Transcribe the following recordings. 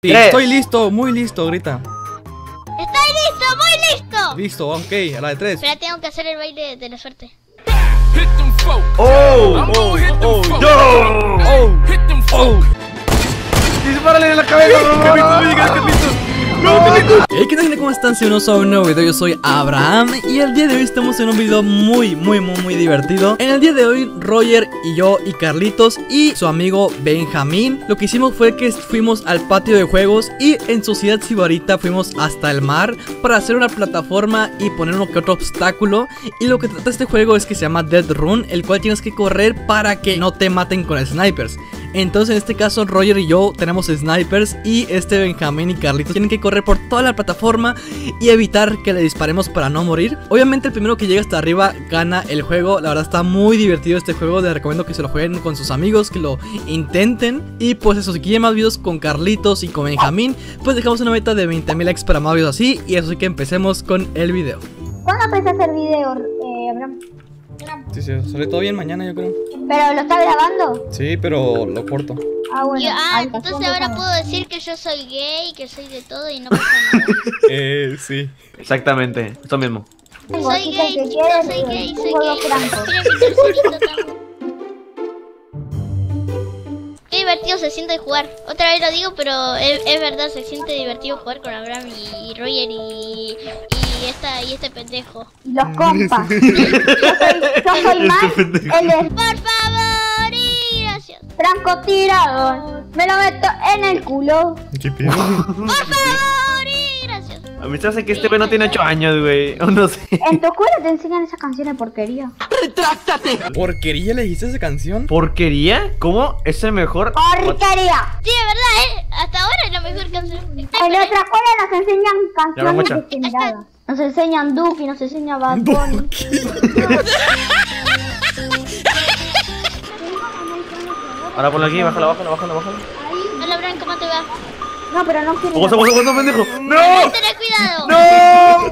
Sí, estoy listo, muy listo, grita. Estoy listo, muy listo. Listo, ok, a la de 3. Espera, tengo que hacer el baile de la suerte. ¡Dispárale en la cabeza! Hey, ¿qué tal, gente? ¿Cómo están? Si uno sabe un nuevo video, yo soy Abraham. Y el día de hoy estamos en un video muy divertido. En el día de hoy, Roger y yo y Carlitos y su amigo Benjamín, lo que hicimos fue que fuimos al patio de juegos y en Sociedad Sibarita fuimos hasta el mar para hacer una plataforma y poner uno que otro obstáculo. Y lo que trata este juego es que se llama Dead Run, el cual tienes que correr para que no te maten con snipers. Entonces en este caso Roger y yo tenemos snipers y Benjamín y Carlitos tienen que correr por toda la plataforma y evitar que le disparemos para no morir. Obviamente el primero que llega hasta arriba gana el juego. La verdad está muy divertido este juego, les recomiendo que se lo jueguen con sus amigos, que lo intenten. Y pues eso, si quieren más videos con Carlitos y con Benjamín, pues dejamos una meta de 20.000 likes para más videos así. Y eso sí que empecemos con el video. ¿Cuándo empezás a hacer video, Abraham? Sí, sale todo bien mañana, yo creo. ¿Pero lo estás grabando? Sí, pero lo corto. Ah, bueno. Entonces ahora puedo decir que yo soy gay, que soy de todo y no pasa nada. Sí. Exactamente, esto mismo. Soy gay, chicos, soy gay. Miren mi tercerito también. Qué divertido se siente jugar. Otra vez lo digo, pero es verdad, se siente divertido jugar con Abraham y Roger y este pendejo. Y los compas. Yo soy más, él es Por favor y gracias. francotirador. Me lo meto en el culo. ¿Qué pedo? Por favor y gracias. A mí se hace que este güey no tiene 8 años, güey. O no sé. En tu escuela te enseñan esa canción de porquería. ¿Porquería le dijiste esa canción? ¿Porquería? ¿Cómo? ¿Es el mejor? ¡Porquería! Sí, de verdad, hasta ahora es la mejor canción. En nuestra escuela nos enseñan canciones mucha. degeneradas. Nos enseñan Duki, nos enseñan Bad Bunny. Ahora ponlo aquí, bájalo. Hola, Abraham, ¿cómo te va? No, pero no quiero. ¡Ojo, pendejo! ¡No! Ten cuidado. ¡No!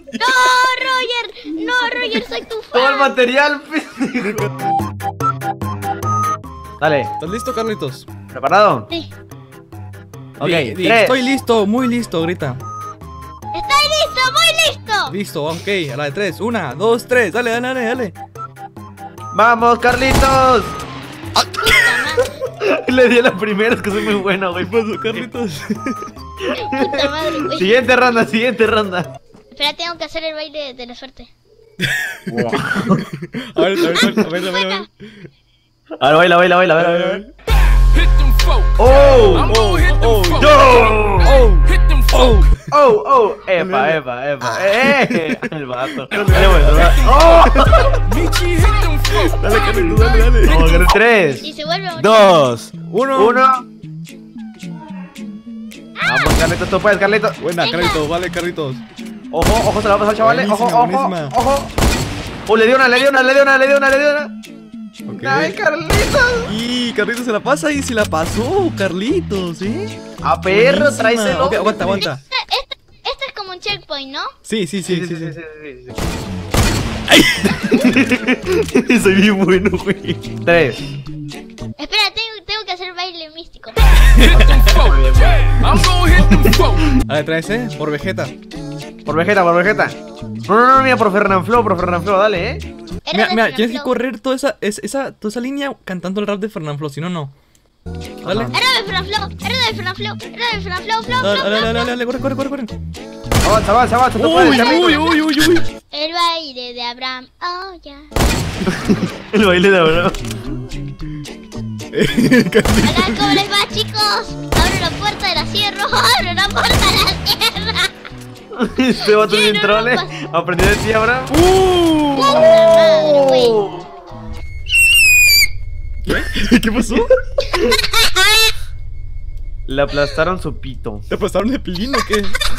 No, Roger, soy tu Todo el fan. material, pendejo. Dale, ¿Estás listo, Carlitos? ¿preparado? Sí. Ok, Di, 3. estoy listo, muy listo, grita. Estoy listo, muy listo. Listo, ok, a la de 3. 1, 2, 3, dale. ¡Vamos, Carlitos! Le di a la primera, es que soy muy bueno, güey. pasó, Carlitos? Puta madre, güey. Siguiente ronda. Espera, tengo que hacer el baile de la suerte. A ver. Ahora baila. Epa. El vato. Dale, Carlitos, dale. Vamos a ganar 3, Y se vuelve 2, 1. 1. Vamos, Carlitos, tú puedes, Carlitos. Buena, Carlitos, vale, Carlitos. Ojo, se la va a pasar, chavales. Buenísima. Ojo. Le dio una. Okay. ¡Ay, Carlitos! Y Carlitos se la pasa y se la pasó, Carlitos, ¿eh? ¡A perro, Buenísima. tráeselo! Ok, aguanta. Este es como un checkpoint, ¿no? Sí. Soy bien bueno, güey. 3. Espera, tengo que hacer baile místico. A ver, traes, por Vegeta. Por Vegeta. No, mira, por Fernanfloo, dale, Mira, tienes que correr toda esa línea cantando el rap de Fernanfloo, si no. Dale. Era de Fernanfloo. Dale, corre. Avanza, tú puedes, Carlitos. Uy. El baile de Abraham. Oh, ya. El baile de ahora. Hola, ¿cómo les va, chicos? Abro la puerta de la sierra. Abro la puerta de la sierra. Este vato bien trole. Aprendió de ti, Abraham. Puta madre, güey. ¿Qué pasó? Le aplastaron su pito. ¿Te aplastaron el pilín o qué?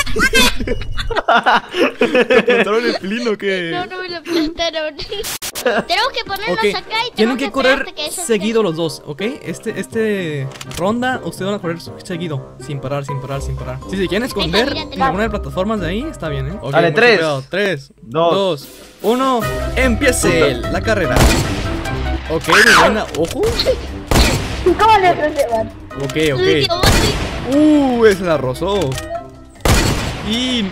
¿Te aplastaron el pilín o qué? No me lo aplastaron. Tenemos que ponernos Ok, acá y tienen tenemos que esperar correr hasta que ellos seguido los dos, ¿ok? Ronda, ustedes van a correr seguido, sin parar. Si se quieren esconder en alguna de las plataformas de ahí, está bien, ¿eh? Okay, dale, 3, 3, 2, 2, 1, empiece la carrera. Ok, muy buena, ojo. ¿Cómo le procedan? Ok. Uy, qué bote. Ese la rozó. Y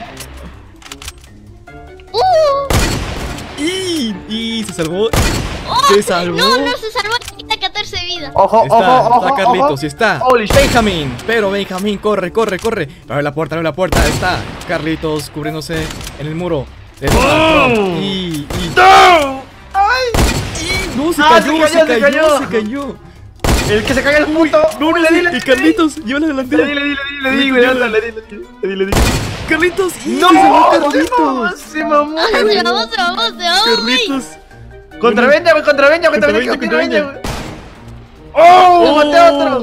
se salvó. Se salvó. No, se salvó. Quita 14 vidas. Ojo, Está Carlitos, y está Holy shit. Benjamín. Pero Benjamín, corre. Abre la puerta. Está Carlitos cubriéndose en el muro de Donald Trump. Y ¡No! ¡Ay! no, se Ah, cayó. El que se caiga el puto. No, dile. Y Carlitos, lleva la delantera. Le di, güey. Le di. Carlitos, ¡No! se salvó Carlitos. Se mamó. Se vamos, Carlitos. Contra 20, güey. Contra 20, Contra güey. 20. Güey. ¡Oh! ¡Maté a otro!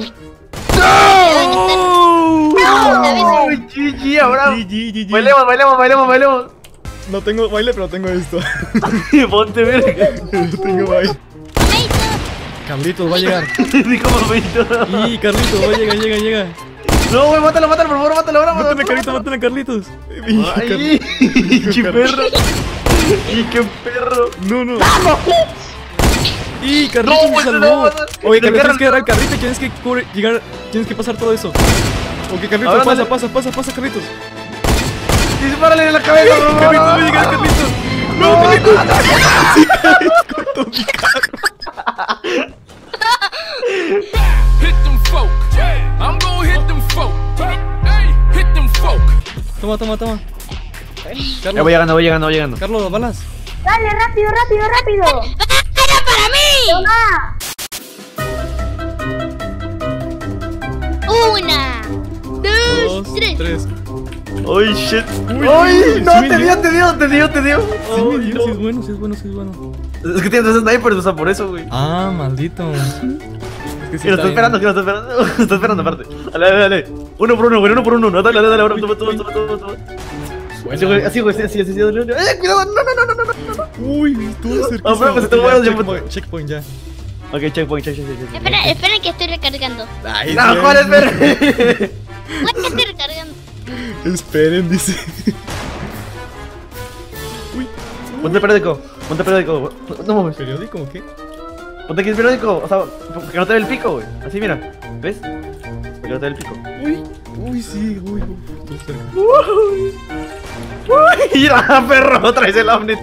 ¡No! GG, ahora. GG. Bailemos. No tengo baile, pero tengo esto. Ponte verga. Tengo baile. Carlitos va a llegar. Dijo mamito. Y Carlitos va a llegar, llega. No, güey, mátalo, por favor, mátalo ahora. Mátale a Carlitos. Ay, qué perro. Y qué perro. No. Y Carlitos No, se no, salvó. no. Oye, Carlitos, tienes que agarrar al carrito y tienes que llegar, tienes que pasar todo eso. Ok, Carlitos, Ahora pasa, Carlitos. Dispárale en la cabeza, bro. Carlitos, va a llegar, Carlitos. No, Carlitos. Sí, caes con todo mi carro. Hit them folk. I'm gonna hit them folk. Hey, hit them folk. Toma. Ya voy llegando. Carlos, balas. Dale, rápido. ¡Era para mí! Toma. 1, 2, 3. Ay, shit. Uy, Ay, no, sí me te dio. Sí, Ay, sí, no. es bueno. Es que tienes snipers, o sea, por eso, güey. Ah, maldito. Es que sí Que lo está esperando, Lo está esperando, aparte. Dale. Uno por uno, güey, Dale, ahora. Toma. Así, güey, dale. Cuidado, no. Uy, estuvo cerquísimo. Ah, pero pues te voy a Checkpoint ya. Ok, checkpoint. Esperen que estoy recargando. Ay, No, sí. ¿cuál es, ver? ¿Cuál estoy recargando? Esperen, dice. Uy. Ponte periódico. No mames. ¿Periódico o qué? Ponte aquí el periódico. O sea, que no te ve el pico, güey. Así, mira. ¿Ves? Que no te ve el pico. Uy, sí, estuvo cerca. Uy, mira, perro. Traes el Omnit.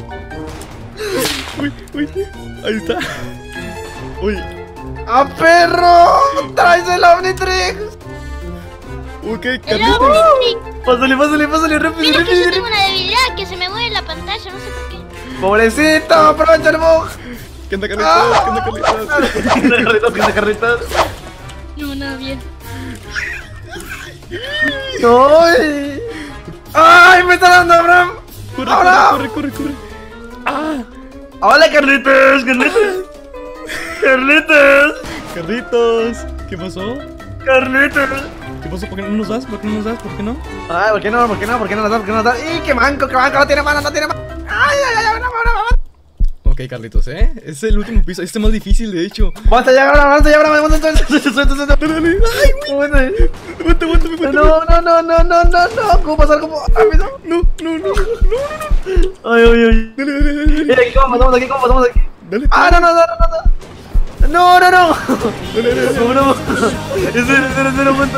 Uy, ahí está. Uy, ¡Ah, perro! ¡Traes el Omnitrix! ok, ¡El Carlitos. Omnitrix! Pásale, rápido. Mira que yo tengo una debilidad, que se me mueve la pantalla, no sé por qué. Pobrecito, aprovecha el bug. ¿Qué onda, Carlitos? ¿Qué onda, Carlitos? No, nada bien. ¡Ay! ¡Ay, me está dando, Abraham! Corre. Ah, ¡Hola, Carlitos! Carlitos. ¿Qué pasó? ¡Carlitos! ¿Qué pasó? ¿Por qué no nos das? ¿Por qué no? Ay, ¿por qué no nos das? ¡Y qué manco! No tiene mano! ¡Ay! Ok, Carlitos, es el último piso. Este es más difícil, de hecho. ¡Basta ya, Abraham! ¡Suelta! Dale. Ay, güey. Aguanta. No, ¿cómo pasar? ¿Cómo? ¡Rápido! No. Ay. Dale. Mira, ¿cómo pasamos aquí? Dale. ¡Ah, no! ¡No! Dale. No. Espera, aguanta.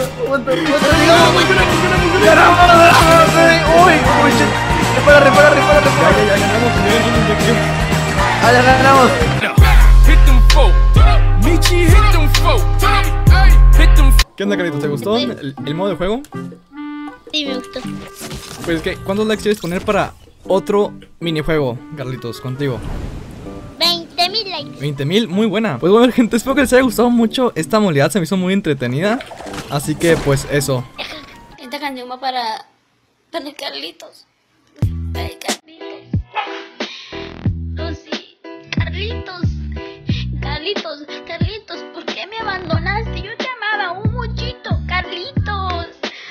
¡Uy, shit! ¡Repara! Ya ganamos. ¡Ya ganamos! Hit them folk. Michi, hit them folk. Hey, hit them folk. ¿Qué onda, Carlitos? ¿Te gustó el modo de juego? Sí, me gustó. Pues, ¿cuántos likes quieres poner para otro minijuego, Carlitos, contigo? 20.000 likes. 20.000, muy buena. Pues bueno, gente, espero que les haya gustado mucho esta modalidad, se me hizo muy entretenida. Así que, pues, eso. Esta canción va para Carlitos. Ay, Carlitos. Oh, sí. Carlitos, ¿por qué me abandonaste? Yo te amaba un muchito, Carlitos.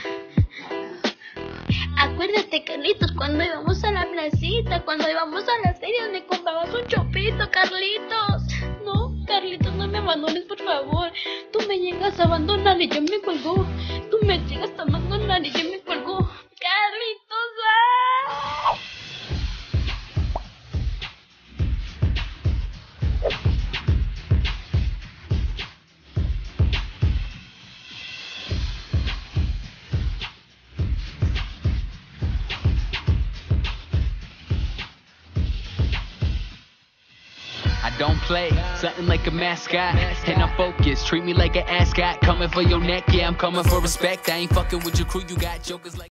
Acuérdate, Carlitos, cuando íbamos a la placita, cuando íbamos a la serie donde comprabas un chopito, Carlitos. No, Carlitos, no me abandones, por favor. Tú me llegas a abandonar y yo me colgó. Tú me llegas a abandonar y yo me colgó. Carlitos, ¡ah! don't play. Something like a mascot, and I'm focused. Treat me like an ascot. Coming for your neck, yeah, I'm coming for respect. I ain't fucking with your crew, you got jokers like